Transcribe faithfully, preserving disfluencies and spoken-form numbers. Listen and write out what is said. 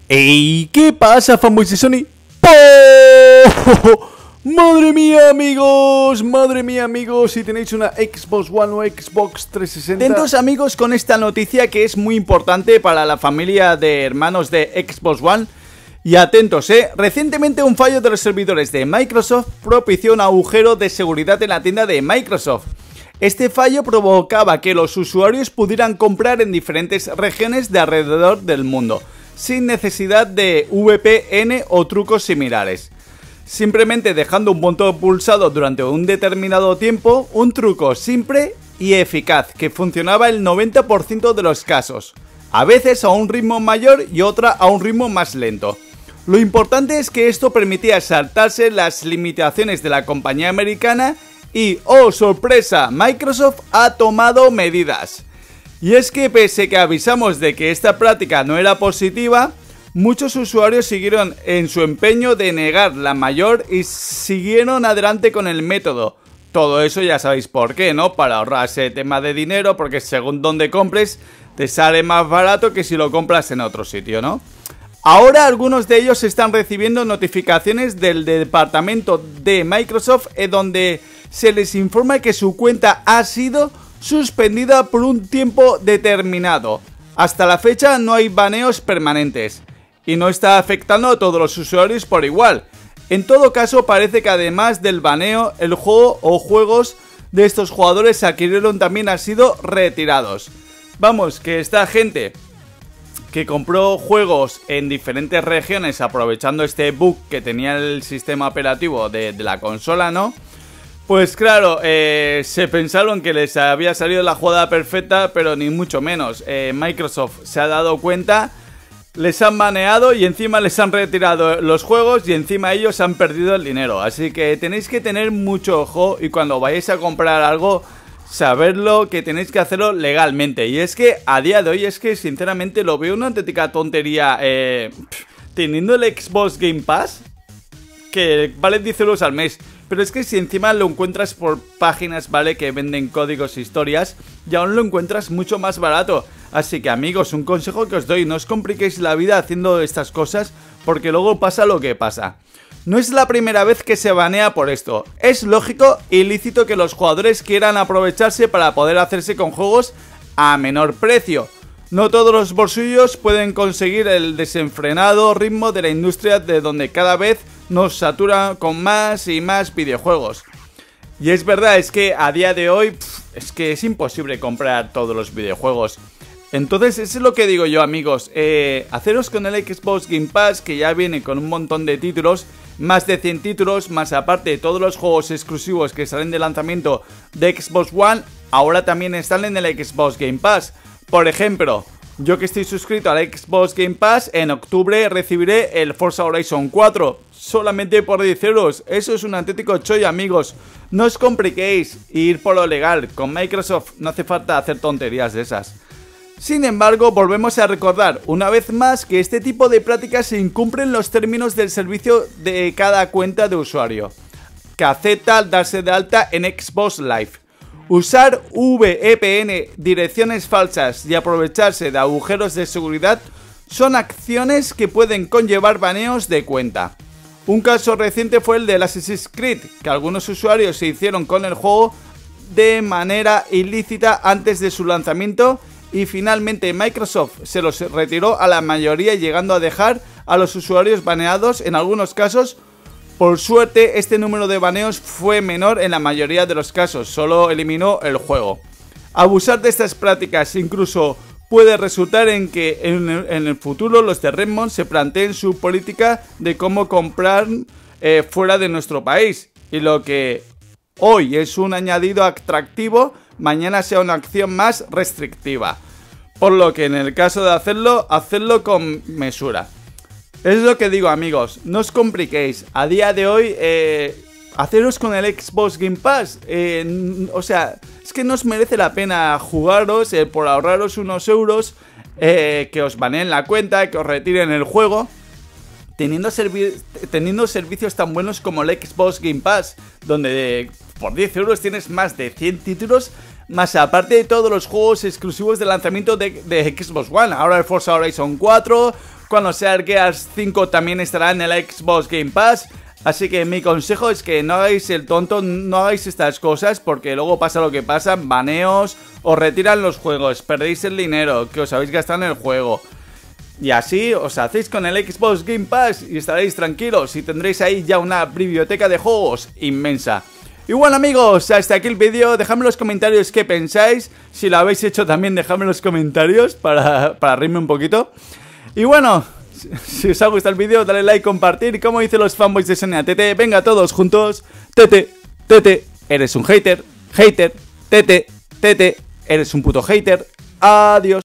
Ey, ¿qué pasa, fanboys de Sony? ¡Oh! Madre mía, amigos, madre mía, amigos, si tenéis una Xbox One o Xbox trescientos sesenta. Atentos, amigos, con esta noticia que es muy importante para la familia de hermanos de Xbox One. Y atentos, eh, recientemente un fallo de los servidores de Microsoft propició un agujero de seguridad en la tienda de Microsoft. Este fallo provocaba que los usuarios pudieran comprar en diferentes regiones de alrededor del mundo, sin necesidad de V P N o trucos similares. Simplemente dejando un botón pulsado durante un determinado tiempo, un truco simple y eficaz que funcionaba el noventa por ciento de los casos, a veces a un ritmo mayor y otra a un ritmo más lento. Lo importante es que esto permitía saltarse las limitaciones de la compañía americana y, ¡oh sorpresa!, Microsoft ha tomado medidas. Y es que pese que avisamos de que esta práctica no era positiva, muchos usuarios siguieron en su empeño de negar la mayor y siguieron adelante con el método. Todo eso ya sabéis por qué, ¿no? Para ahorrarse tema de dinero, porque según donde compres te sale más barato que si lo compras en otro sitio, ¿no? Ahora algunos de ellos están recibiendo notificaciones del departamento de Microsoft en donde se les informa que su cuenta ha sido suspendida por un tiempo determinado. Hasta la fecha no hay baneos permanentes y no está afectando a todos los usuarios por igual. En todo caso, parece que además del baneo, el juego o juegos de estos jugadores que adquirieron también han sido retirados. Vamos, que esta gente que compró juegos en diferentes regiones aprovechando este bug que tenía el sistema operativo de, de la consola, ¿no? Pues claro, eh, se pensaron que les había salido la jugada perfecta, pero ni mucho menos. Eh, Microsoft se ha dado cuenta, les han baneado y encima les han retirado los juegos y encima ellos han perdido el dinero. Así que tenéis que tener mucho ojo y cuando vayáis a comprar algo, saberlo que tenéis que hacerlo legalmente. Y es que a día de hoy es que sinceramente lo veo una auténtica tontería, eh, teniendo el Xbox Game Pass, que vale diez euros al mes. Pero es que si encima lo encuentras por páginas, ¿vale?, que venden códigos e historias, y aún lo encuentras mucho más barato. Así que amigos, un consejo que os doy, no os compliquéis la vida haciendo estas cosas, porque luego pasa lo que pasa. No es la primera vez que se banea por esto. Es lógico y lícito que los jugadores quieran aprovecharse para poder hacerse con juegos a menor precio. No todos los bolsillos pueden conseguir el desenfrenado ritmo de la industria de donde cada vez nos satura con más y más videojuegos. Y es verdad, es que a día de hoy pff, es que es imposible comprar todos los videojuegos. Entonces eso es lo que digo yo, amigos, eh, haceros con el Xbox Game Pass, que ya viene con un montón de títulos, más de cien títulos, más aparte de todos los juegos exclusivos que salen de lanzamiento de Xbox One, ahora también están en el Xbox Game Pass. Por ejemplo, yo que estoy suscrito al Xbox Game Pass, en octubre recibiré el Forza Horizon cuatro, solamente por diez euros. Eso es un auténtico chollo, amigos. No os compliquéis y ir por lo legal. Con Microsoft no hace falta hacer tonterías de esas. Sin embargo, volvemos a recordar una vez más que este tipo de prácticas se incumplen los términos del servicio de cada cuenta de usuario, que acepta darse de alta en Xbox Live. Usar V P N, direcciones falsas y aprovecharse de agujeros de seguridad son acciones que pueden conllevar baneos de cuenta. Un caso reciente fue el de Assassin's Creed, que algunos usuarios se hicieron con el juego de manera ilícita antes de su lanzamiento y finalmente Microsoft se los retiró a la mayoría, llegando a dejar a los usuarios baneados en algunos casos. Por suerte, este número de baneos fue menor en la mayoría de los casos, solo eliminó el juego. Abusar de estas prácticas incluso puede resultar en que en el, en el futuro los de Redmond se planteen su política de cómo comprar eh, fuera de nuestro país. Y lo que hoy es un añadido atractivo, mañana sea una acción más restrictiva. Por lo que en el caso de hacerlo, hacedlo con mesura. Es lo que digo, amigos, no os compliquéis. A día de hoy, eh, haceros con el Xbox Game Pass. Eh, o sea, es que no os merece la pena jugaros eh, por ahorraros unos euros, eh, que os baneen la cuenta, que os retiren el juego, teniendo, servi teniendo servicios tan buenos como el Xbox Game Pass, donde eh, por diez euros tienes más de cien títulos, más aparte de todos los juegos exclusivos de lanzamiento de, de Xbox One. Ahora el Forza Horizon cuatro, cuando sea el Gears cinco también estará en el Xbox Game Pass. Así que mi consejo es que no hagáis el tonto, no hagáis estas cosas, porque luego pasa lo que pasa, baneos, os retiran los juegos, perdéis el dinero que os habéis gastado en el juego. Y así os hacéis con el Xbox Game Pass y estaréis tranquilos y tendréis ahí ya una biblioteca de juegos inmensa. Y bueno amigos, hasta aquí el vídeo, dejadme en los comentarios qué pensáis, si lo habéis hecho también dejadme en los comentarios para, para reírme un poquito. Y bueno, si os ha gustado el vídeo, dale like, compartir y como dicen los fanboys de Sonia Tete, venga todos juntos, Tete, Tete, eres un hater, hater, Tete, Tete, eres un puto hater, adiós.